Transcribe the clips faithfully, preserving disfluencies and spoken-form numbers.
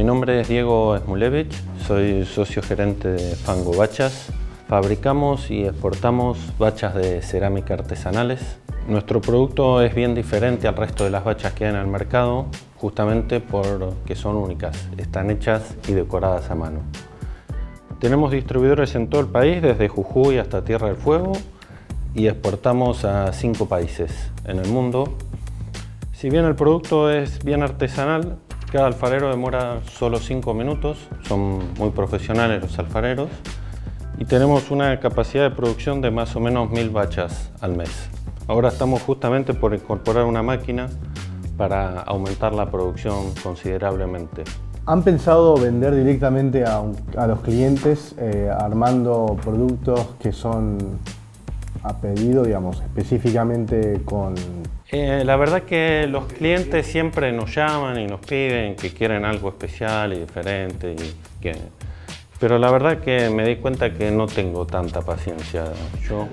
nombre es Diego Smulevich, soy socio gerente de Fango Bachas. Fabricamos y exportamos bachas de cerámica artesanales. Nuestro producto es bien diferente al resto de las bachas que hay en el mercado, justamente porque son únicas, están hechas y decoradas a mano. Tenemos distribuidores en todo el país, desde Jujuy hasta Tierra del Fuego, y exportamos a cinco países en el mundo. Si bien el producto es bien artesanal, cada alfarero demora solo cinco minutos, son muy profesionales los alfareros, y tenemos una capacidad de producción de más o menos mil bachas al mes. Ahora estamos justamente por incorporar una máquina para aumentar la producción considerablemente. ¿Han pensado vender directamente a, a los clientes eh, armando productos que son a pedido, digamos, específicamente con...? Eh, la verdad que los clientes siempre nos llaman y nos piden que quieren algo especial y diferente, y que... pero la verdad que me di cuenta que no tengo tanta paciencia yo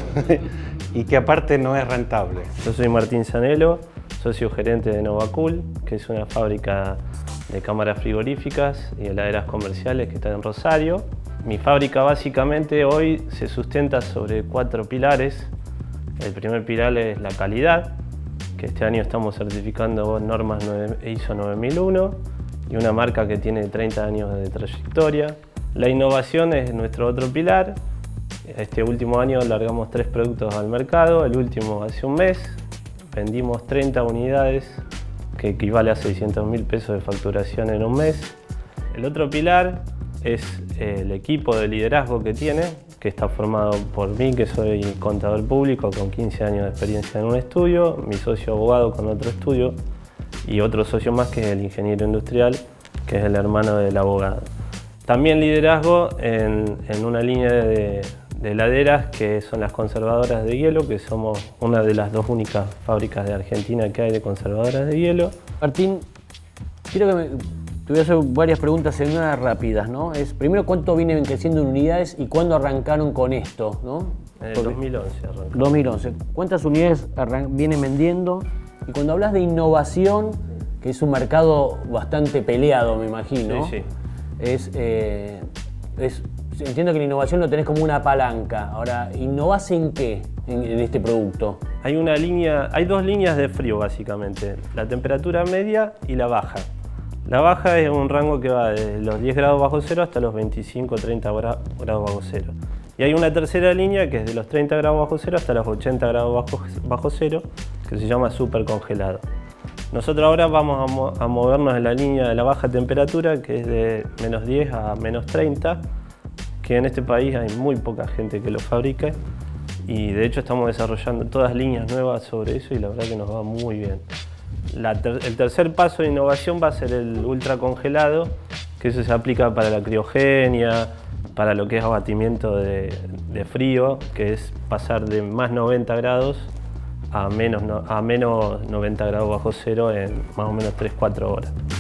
y que aparte no es rentable. Yo soy Martín Zanello, socio gerente de Novacool, que es una fábrica de cámaras frigoríficas y heladeras comerciales que está en Rosario. Mi fábrica básicamente hoy se sustenta sobre cuatro pilares. El primer pilar es la calidad, que este año estamos certificando normas I S O nueve mil uno y una marca que tiene treinta años de trayectoria. La innovación es nuestro otro pilar. Este último año largamos tres productos al mercado, el último hace un mes. Vendimos treinta unidades, que equivale a seiscientos mil pesos de facturación en un mes. El otro pilar es el equipo de liderazgo que tiene, que está formado por mí, que soy contador público con quince años de experiencia en un estudio, mi socio abogado con otro estudio y otro socio más que es el ingeniero industrial, que es el hermano del abogado. También liderazgo en, en una línea de, de heladeras que son las conservadoras de hielo, que somos una de las dos únicas fábricas de Argentina que hay de conservadoras de hielo. Martín, quiero que me, te voy a hacer varias preguntas en una rápidas, ¿no? Es, primero, ¿cuánto vienen creciendo en unidades y cuándo arrancaron con esto, ¿no? En el dos mil once arrancamos. dos mil once. ¿Cuántas unidades vienen vendiendo? Y cuando hablas de innovación, que es un mercado bastante peleado, me imagino. Sí, sí. Es, eh, es, entiendo que la innovación lo tenés como una palanca. Ahora, ¿innovás en qué en, en este producto? Hay una línea, hay dos líneas de frío básicamente, la temperatura media y la baja. La baja es un rango que va desde los diez grados bajo cero hasta los veinticinco a treinta grados bajo cero. Y hay una tercera línea que es de los treinta grados bajo cero hasta los ochenta grados bajo, bajo cero, que se llama super congelado. Nosotros ahora vamos a, mo a movernos en la línea de la baja temperatura, que es de menos diez a menos treinta, que en este país hay muy poca gente que lo fabrique y de hecho estamos desarrollando todas líneas nuevas sobre eso y la verdad que nos va muy bien. La ter el tercer paso de innovación va a ser el ultra congelado, que eso se aplica para la criogenia, para lo que es abatimiento de, de frío, que es pasar de más noventa grados a menos, no, a menos noventa grados bajo cero en más o menos tres a cuatro horas.